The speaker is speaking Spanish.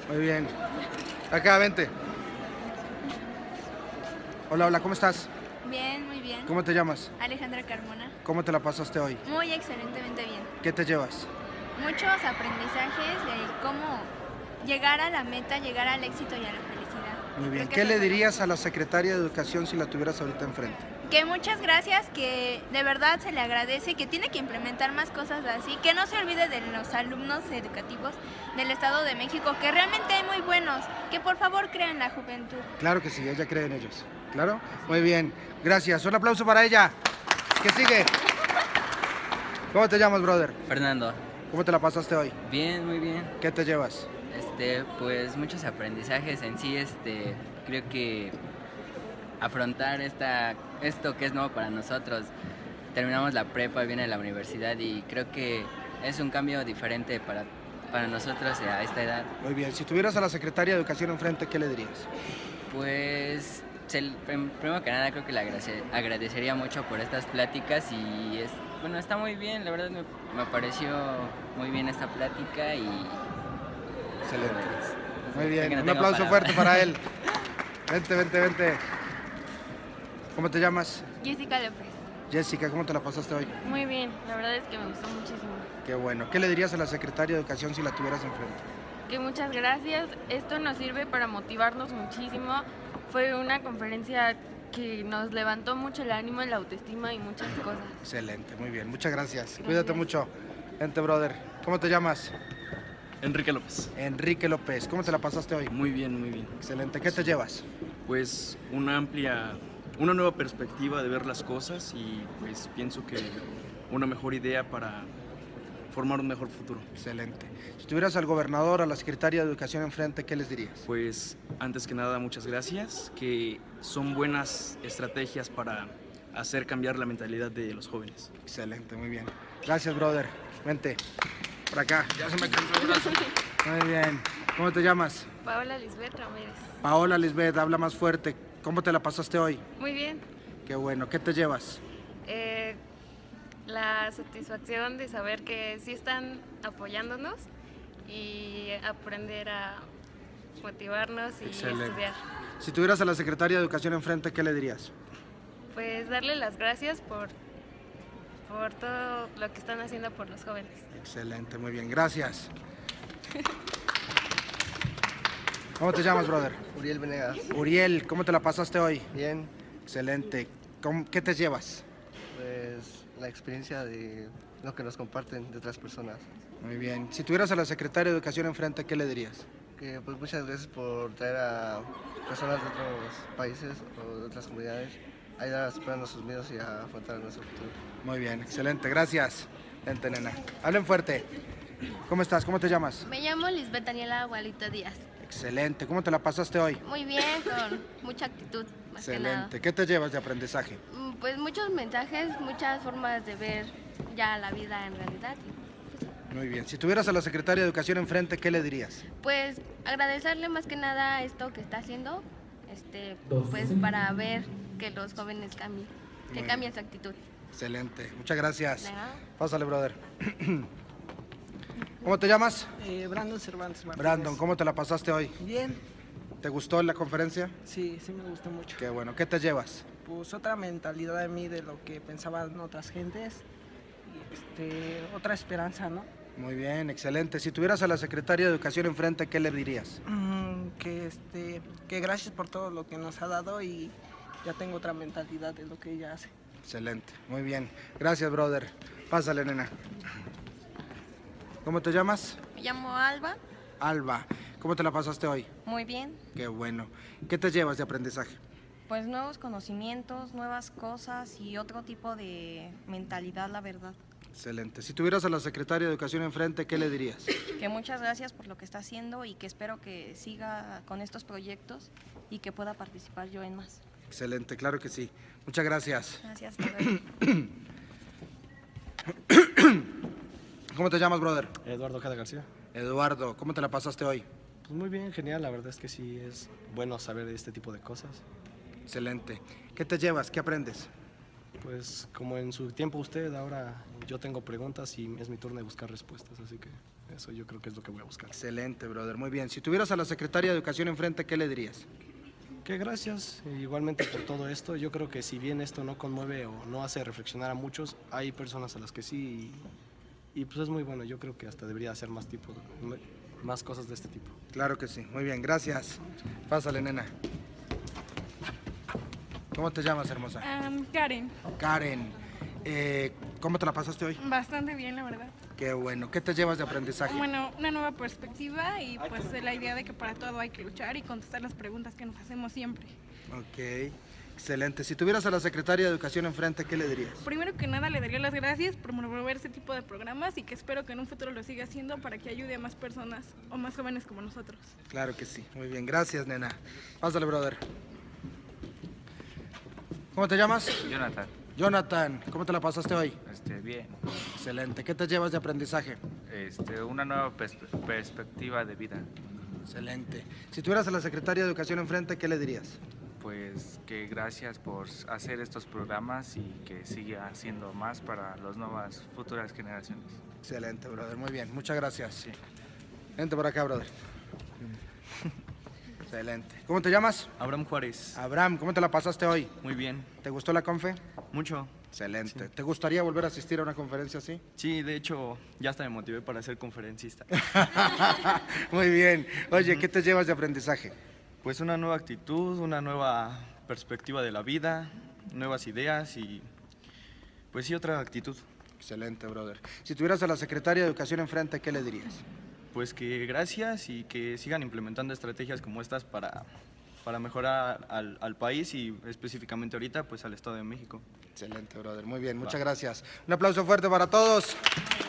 Muy bien. Acá, vente. Hola, hola, ¿cómo estás? Bien, muy bien. ¿Cómo te llamas? Alejandra Carmona. ¿Cómo te la pasaste hoy? Muy excelentemente bien. ¿Qué te llevas? Muchos aprendizajes de cómo llegar a la meta, llegar al éxito y a la felicidad. Muy bien. Creo que ¿Qué eso le es lo dirías mejor. a la secretaria de Educación si la tuvieras ahorita enfrente? Que muchas gracias, que de verdad se le agradece, que tiene que implementar más cosas así, que no se olvide de los alumnos educativos del Estado de México, que realmente hay muy buenos, que por favor crean la juventud. Claro que sí, ella cree en ellos. ¿Claro? Muy bien. Gracias. Un aplauso para ella. ¿Qué sigue? ¿Cómo te llamas, brother? Fernando, ¿Cómo te la pasaste hoy? bien, muy bien. ¿Qué te llevas? Pues muchos aprendizajes en sí, creo que afrontar esto que es nuevo para nosotros. Terminamos la prepa, viene la universidad y creo que es un cambio diferente para nosotros a esta edad. Muy bien. Si tuvieras a la secretaria de Educación enfrente, ¿qué le dirías? Pues, primero que nada creo que le agradecería mucho por estas pláticas y bueno, está muy bien, la verdad me pareció muy bien esta plática y Excelente. pues, Muy creo que bien. no Un tengo aplauso palabras. fuerte para él. Vente, vente, vente. ¿Cómo te llamas? Jessica López. Jessica, ¿cómo te la pasaste hoy? Muy bien, la verdad es que me gustó muchísimo. Qué bueno. ¿Qué le dirías a la secretaria de Educación si la tuvieras enfrente? Que muchas gracias, esto nos sirve para motivarnos muchísimo. Fue una conferencia que nos levantó mucho el ánimo, la autoestima y muchas cosas. Excelente, muy bien. Muchas gracias. Cuídate mucho. Vente, brother. ¿Cómo te llamas? Enrique López. Enrique López. ¿Cómo te la pasaste hoy? Muy bien, muy bien. Excelente. ¿Qué te llevas? Pues una nueva perspectiva de ver las cosas y pues pienso que una mejor idea para formar un mejor futuro. Excelente. Si tuvieras al gobernador, a la secretaria de Educación enfrente, ¿qué les dirías? Pues antes que nada, muchas gracias, que son buenas estrategias para hacer cambiar la mentalidad de los jóvenes. Excelente, muy bien. Gracias, brother. Vente. Por acá. Ya se me cansó el brazo. Muy bien. ¿Cómo te llamas? Paola Lisbeth Ramírez. Paola Lisbeth, habla más fuerte. ¿Cómo te la pasaste hoy? Muy bien. Qué bueno. ¿Qué te llevas? La satisfacción de saber que sí están apoyándonos y aprender a motivarnos y Excelente. estudiar. Si tuvieras a la secretaria de Educación enfrente, ¿qué le dirías? Pues darle las gracias por todo lo que están haciendo por los jóvenes. Excelente, muy bien. Gracias. ¿Cómo te llamas, brother? Uriel Venegas. Uriel, ¿cómo te la pasaste hoy? Bien, Excelente. ¿Qué te llevas? pues la experiencia de lo que nos comparten de otras personas. Muy bien. Si tuvieras a la secretaria de Educación enfrente, ¿qué le dirías? Que pues muchas gracias por traer a personas de otros países o de otras comunidades a ayudar a superar nuestros miedos y a afrontar nuestro futuro. Muy bien, excelente. Gracias. Vente, nena. Hablen fuerte. ¿Cómo estás? ¿Cómo te llamas? Me llamo Lisbeth Daniela Gualito Díaz. Excelente. ¿Cómo te la pasaste hoy? Muy bien, con mucha actitud, más que nada. Excelente. ¿Qué te llevas de aprendizaje? Pues muchos mensajes, muchas formas de ver ya la vida en realidad. Muy bien. Si tuvieras a la secretaria de Educación enfrente, ¿qué le dirías? Pues agradecerle más que nada esto que está haciendo, pues para ver que los jóvenes cambien, que Muy cambien su actitud. Excelente. Muchas gracias. De nada. Pásale, brother. ¿Cómo te llamas? Brandon Cervantes Martínez. Brandon, ¿cómo te la pasaste hoy? Bien, ¿Te gustó la conferencia? sí, sí me gustó mucho. Qué bueno. ¿Qué te llevas? Pues otra mentalidad de mí de lo que pensaban otras gentes y otra esperanza, ¿no? Muy bien, excelente. Si tuvieras a la secretaria de Educación enfrente, ¿qué le dirías? Que gracias por todo lo que nos ha dado y ya tengo otra mentalidad de lo que ella hace. Excelente, muy bien. Gracias, brother. Pásale, nena. ¿Cómo te llamas? Me llamo Alba. Alba. ¿Cómo te la pasaste hoy? Muy bien. Qué bueno. ¿Qué te llevas de aprendizaje? Pues nuevos conocimientos, nuevas cosas y otro tipo de mentalidad, la verdad. Excelente. Si tuvieras a la secretaria de Educación enfrente, ¿qué le dirías? Que muchas gracias por lo que está haciendo y que espero que siga con estos proyectos y que pueda participar yo en más. Excelente, claro que sí. Muchas gracias. Gracias. Hasta luego. ¿Cómo te llamas, brother? Eduardo Ojeda García. Eduardo, ¿cómo te la pasaste hoy? Pues muy bien, genial, la verdad es que sí es bueno saber este tipo de cosas. Excelente. ¿Qué te llevas? ¿Qué aprendes? Pues como en su tiempo usted, ahora yo tengo preguntas y es mi turno de buscar respuestas, así que Eso yo creo que es lo que voy a buscar. Excelente, brother. Muy bien. Si tuvieras a la secretaria de Educación enfrente, ¿qué le dirías? Que gracias, igualmente por todo esto. Yo creo que si bien esto no conmueve o no hace reflexionar a muchos, hay personas a las que sí, y pues es muy bueno. Yo creo que hasta debería hacer más cosas de este tipo. Claro que sí. Muy bien, gracias. Pásale, nena. ¿Cómo te llamas, hermosa? Karen, Karen. ¿Cómo te la pasaste hoy? bastante bien, la verdad. Qué bueno. ¿Qué te llevas de aprendizaje? Bueno, una nueva perspectiva y pues la idea de que para todo hay que luchar y contestar las preguntas que nos hacemos siempre. Ok, excelente. Si tuvieras a la secretaria de Educación enfrente, ¿qué le dirías? Primero que nada le daría las gracias por promover este tipo de programas y que espero que en un futuro lo siga haciendo para que ayude a más personas o más jóvenes como nosotros. Claro que sí. Muy bien, gracias, nena. Pásale, brother. ¿Cómo te llamas? Jonathan, Jonathan, ¿cómo te la pasaste hoy? bien. Excelente. ¿Qué te llevas de aprendizaje? Una nueva perspectiva de vida. Excelente. Si tuvieras a la secretaria de Educación enfrente, ¿qué le dirías? Pues que gracias por hacer estos programas y que siga haciendo más para las nuevas futuras generaciones. Excelente, brother. Muy bien. Muchas gracias. Sí. Vente por acá, brother. Excelente. ¿Cómo te llamas? Abraham Juárez. Abraham, ¿cómo te la pasaste hoy? Muy bien. ¿Te gustó la confe? Mucho. Excelente. Sí. ¿Te gustaría volver a asistir a una conferencia así? Sí, de hecho, ya hasta me motivé para ser conferencista. Muy bien. Oye, ¿qué te llevas de aprendizaje? Pues una nueva actitud, una nueva perspectiva de la vida, nuevas ideas y pues sí, otra actitud. Excelente, brother. Si tuvieras a la secretaria de Educación enfrente, ¿qué le dirías? Pues que gracias y que sigan implementando estrategias como estas para mejorar al país y específicamente ahorita pues al Estado de México. Excelente, brother. Muy bien, muchas gracias. Un aplauso fuerte para todos.